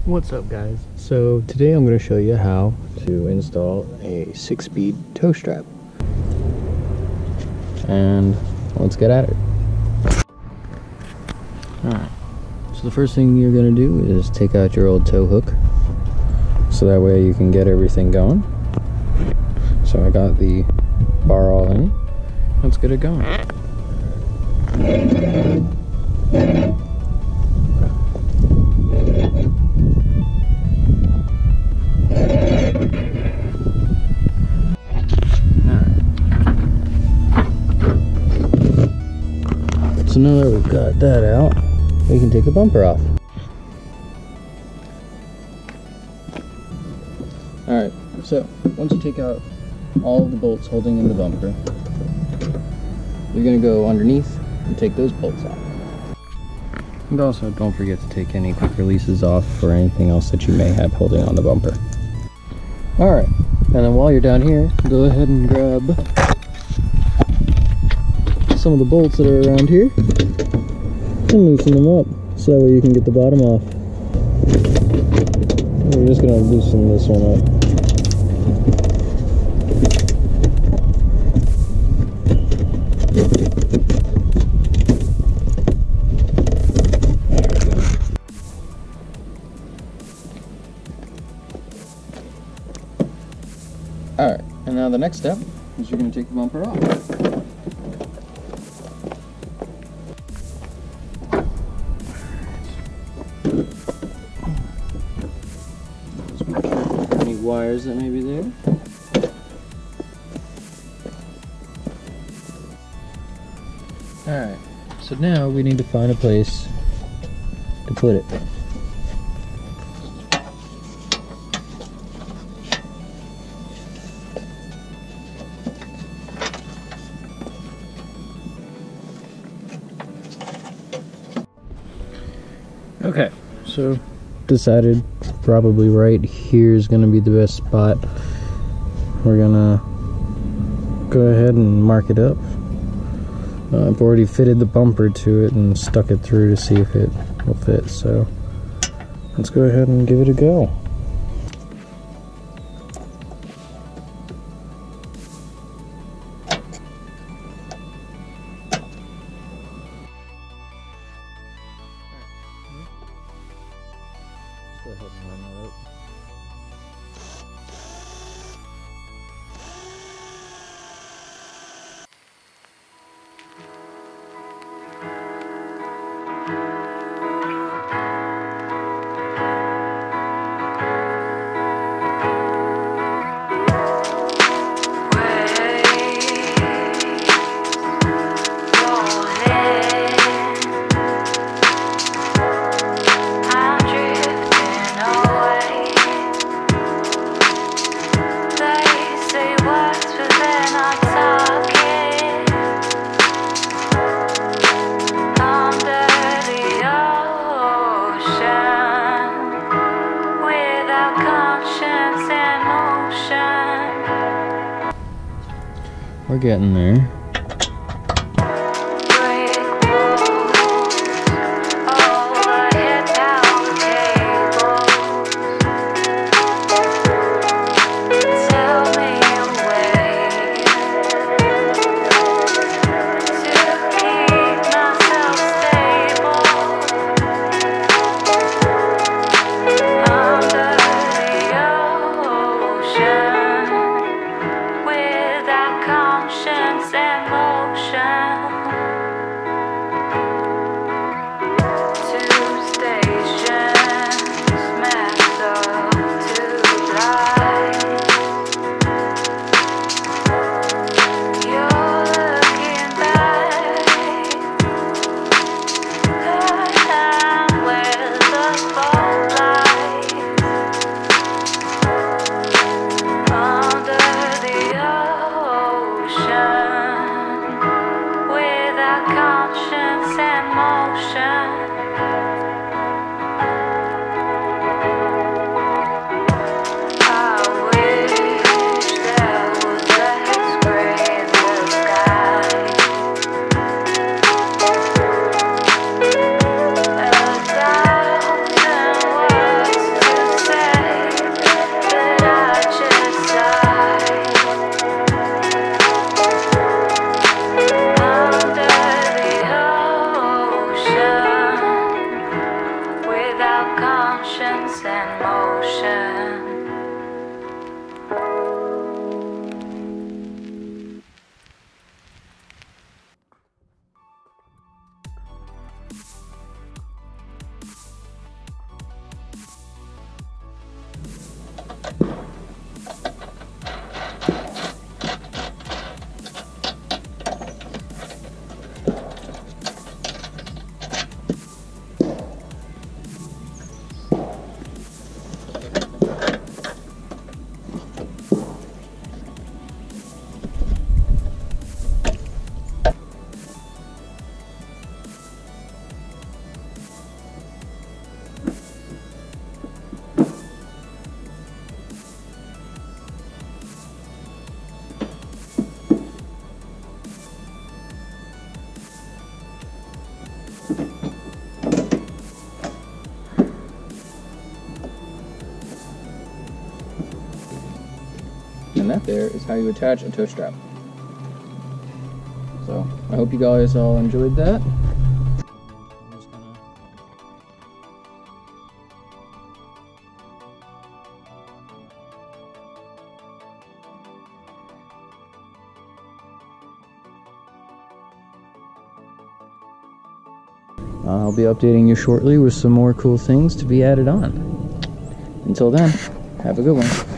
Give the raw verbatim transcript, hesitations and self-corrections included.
What's up, guys? So today I'm going to show you how to install a six-speed tow strap. And let's get at it. Alright, so the first thing you're going to do is take out your old tow hook, so that way you can get everything going. So I got the bar all in. Let's get it going. So now that we've got that out, we can take the bumper off. Alright, so once you take out all of the bolts holding in the bumper, you're going to go underneath and take those bolts off. And also don't forget to take any quick releases off or anything else that you may have holding on the bumper. Alright, and then while you're down here, go ahead and grab some of the bolts that are around here and loosen them up so that way you can get the bottom off. We're just going to loosen this one up. Alright, and now the next step is you're going to take the bumper off. Just make sure any wires that may be there. Alright, so now we need to find a place to put it. Okay, so decided probably right here is going to be the best spot. We're gonna go ahead and mark it up. Uh, I've already fitted the bumper to it and stuck it through to see if it will fit, so let's go ahead and give it a go. Go ahead and line that up. We're getting there. Conscience and thoughts in motion. And that there is how you attach a tow strap. So I hope you guys all enjoyed that. I'll be updating you shortly with some more cool things to be added on. Until then, have a good one.